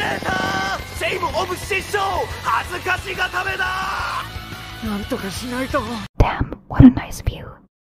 たシェイムオブ失笑恥ずかしがためだなんとかしないと。 Damn, what a nice view.